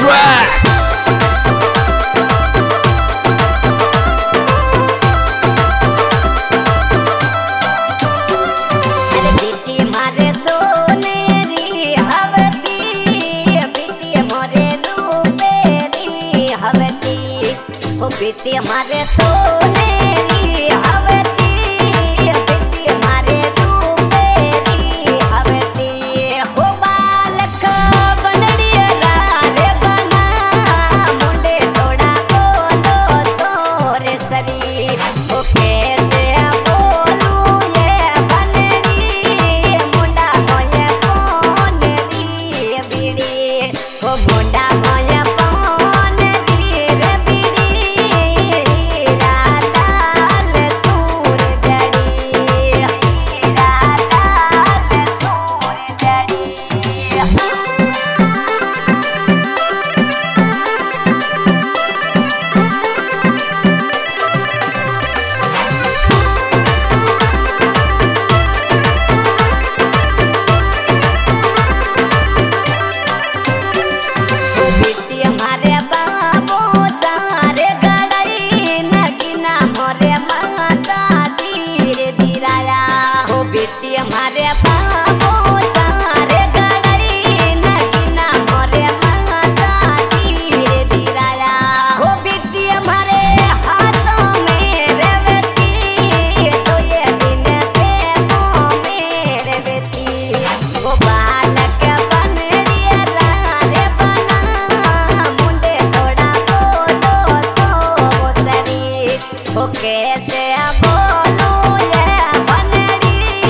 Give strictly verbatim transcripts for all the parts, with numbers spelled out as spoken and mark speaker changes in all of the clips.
Speaker 1: track.
Speaker 2: बेटी हमारे सोनेरी हवती, बेटी हमारे रूपेरी हवती, हो बालक बनड़िया रे बना, मुंडे थोड़ा बोलो तोरे सरी, हो कैसे बोलू ये बनड़ी, मुंडा मोये पोनरी बीड़ी, हो मुंडा मोये हमारे बाबू सारे गड़ई नगीना मोरे माता धीरे धीराया, हो बेटी हमारे हाथों में रेवती, तो ये दिन देखो मेरे बेटी, वो बालक बनड़िया रे बना, मुंडे थोड़ा बोलो तो वो सरी, हो कैसे बोलू ये बनड़ी,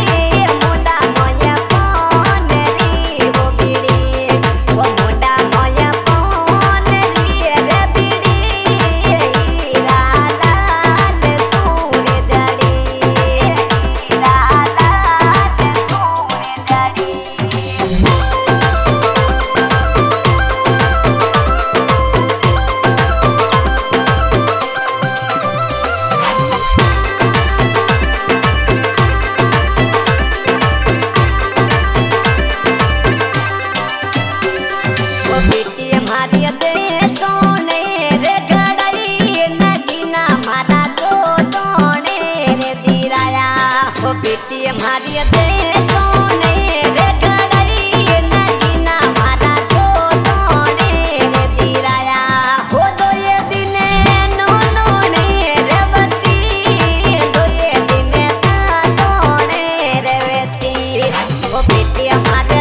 Speaker 2: बेटी हमारी दे सोने रे गड़ई नगीना मारा दो दोने रे धीराया, हो बेटी हमारी दे सोने रे गड़ई नगीना मारा दो दोने रे धीराया, हो दो ये दिन नो नोने रेवती, दो ये दिन ता दोने रेवती, हो बेटी हमारे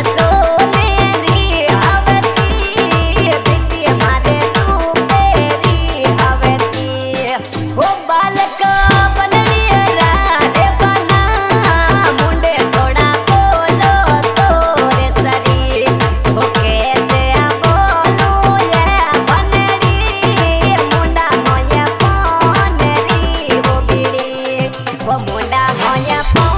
Speaker 2: मुंडा मोया